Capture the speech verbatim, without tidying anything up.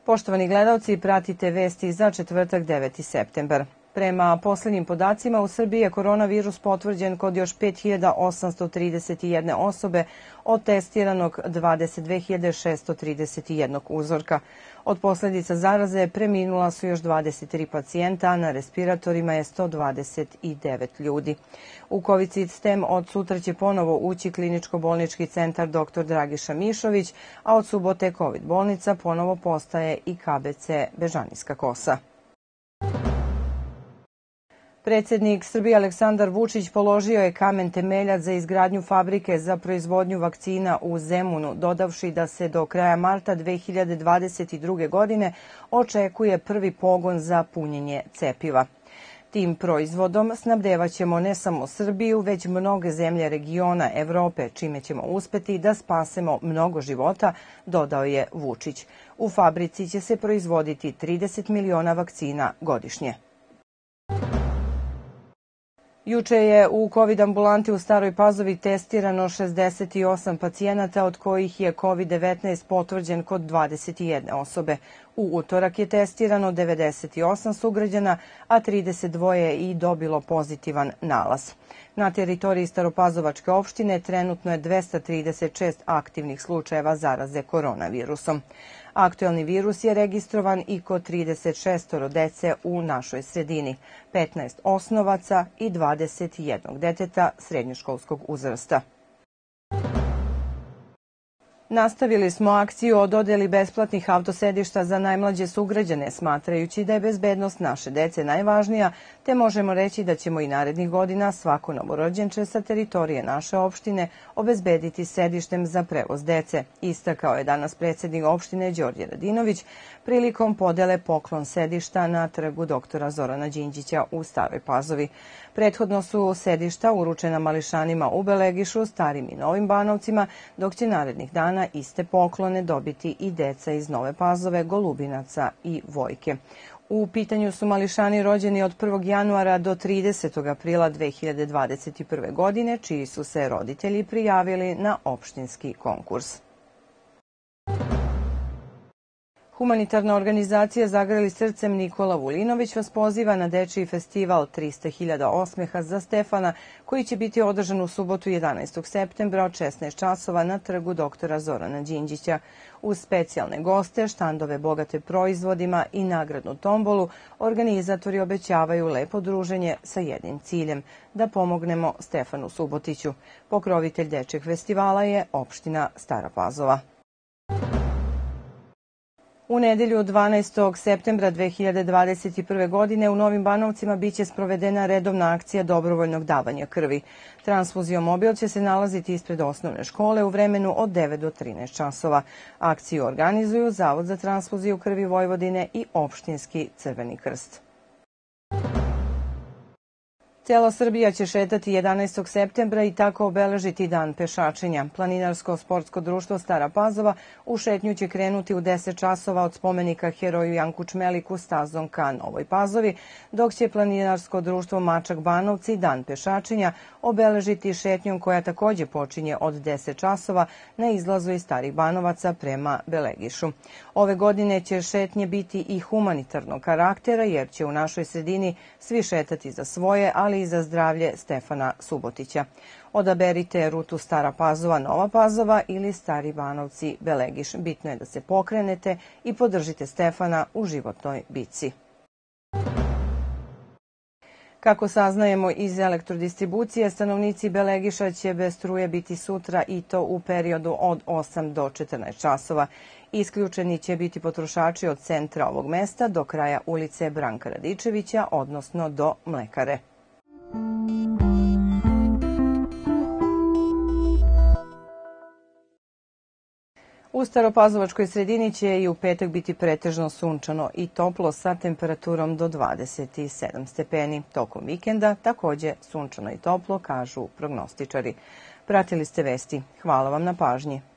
Poštovani gledalci, pratite vesti za četvrtak deveti septembar. Prema poslednjim podacima, u Srbiji je koronavirus potvrđen kod još pet hiljada osamsto trideset jedne osobe od testiranog dvadeset dve hiljade šesto trideset jednog uzorka. Od posledica zaraze preminula su još dvadeset tri pacijenta, a na respiratorima je sto dvadeset devet ljudi. U Kovid STEM od sutra će ponovo ući kliničko-bolnički centar doktor Dragiša Mišović, a od subote Kovid bolnica ponovo postaje i K B C Bežanijska Kosa. Predsednik Srbije Aleksandar Vučić položio je kamen temeljac za izgradnju fabrike za proizvodnju vakcina u Zemunu, dodavši da se do kraja marta dve hiljade dvadeset druge. godine očekuje prvi pogon za punjenje cepiva. Tim proizvodom snabdevaćemo ne samo Srbiju, već mnoge zemlje regiona Evrope, čime ćemo uspeti da spasemo mnogo života, dodao je Vučić. U fabrici će se proizvoditi trideset miliona vakcina godišnje. Juče je u Kovid ambulanti u Staroj Pazovi testirano šezdeset osam pacijenata, od kojih je Kovid devetnaest potvrđen kod dvadeset jedne osobe. U utorak je testirano devedeset osam sugrađana, a trideset dva je i dobilo pozitivan nalaz. Na teritoriji Staropazovačke opštine trenutno je dvesta trideset šest aktivnih slučajeva zaraze koronavirusom. Aktuelni virus je registrovan i kod trideset šest dece u našoj sredini, petnaest osnovaca i dvadeset jedno deteta srednjoškolskog uzrasta. Nastavili smo akciju o dodeli besplatnih autosedišta za najmlađe sugrađane, smatrajući da je bezbednost naše dece najvažnija, te možemo reći da ćemo i narednih godina svako novorođenče sa teritorije naše opštine obezbediti sedištem za prevoz dece, istakao je danas predsednik opštine Đorđe Radinović prilikom podele poklon sedišta na trgu doktora Zorana Đinđića u Staroj Pazovi. Prethodno su sedišta uručena mališanima u Belegišu, Starim i Novim Banovcima, dok će narednih dana iste poklone dobiti i deca iz Nove Pazove, Golubinaca i Vojke. U pitanju su mališani rođeni od prvog januara do tridesetog aprila dve hiljade dvadeset prve. godine, čiji su se roditelji prijavili na opštinski konkurs. Humanitarna organizacija Zagrali srcem Nikola Vulinović vas poziva na dečiji festival trista hiljada osmeha za Stefana, koji će biti održan u subotu jedanaestog septembra od šesnaest časova na trgu doktora Zorana Đinđića. Uz specijalne goste, štandove bogate proizvodima i nagradnu tombolu, organizatori obećavaju lepo druženje sa jednim ciljem – da pomognemo Stefanu Subotiću. Pokrovitelj dečjeg festivala je opština Stara Pazova. U nedelju dvanaestog septembra dve hiljade dvadeset prve. godine u Novim Banovcima biće sprovedena redovna akcija dobrovoljnog davanja krvi. Transfuziomobil će se nalaziti ispred osnovne škole u vremenu od devet do trinaest časova. Akciju organizuju Zavod za transfuziju krvi Vojvodine i Opštinski Crveni krst. Cela Srbija će šetati jedanaestog septembra i tako obeležiti dan pešačenja. Planinarsko-sportsko društvo Stara Pazova u šetnju će krenuti u deset časova od spomenika heroju Janku Čmeliku stazom ka Novoj Pazovi, dok će planinarsko društvo Mačak Banovci dan pešačenja obeležiti šetnjom koja takođe počinje od deset časova na izlazu iz Starih Banovaca prema Belegišu. Ove godine će šetnje biti i humanitarnog karaktera, jer će u našoj sredini svi šetati za svoje, ali i za zdravlje Stefana Subotića. Odaberite rutu Stara Pazova, Nova Pazova ili Stari Banovci, Belegiš. Bitno je da se pokrenete i podržite Stefana u životnoj bici. Kako saznajemo iz elektrodistribucije, stanovnici Belegiša će bez struje biti sutra i to u periodu od osam do četrnaest časova. Isključeni će biti potrošači od centra ovog mesta do kraja ulice Branka Radičevića, odnosno do Mlekare. U Staropazovačkoj sredini će i u petak biti pretežno sunčano i toplo sa temperaturom do dvadeset sedam stepeni. Tokom vikenda takođe sunčano i toplo, kažu prognostičari. Pratili ste vesti. Hvala vam na pažnji.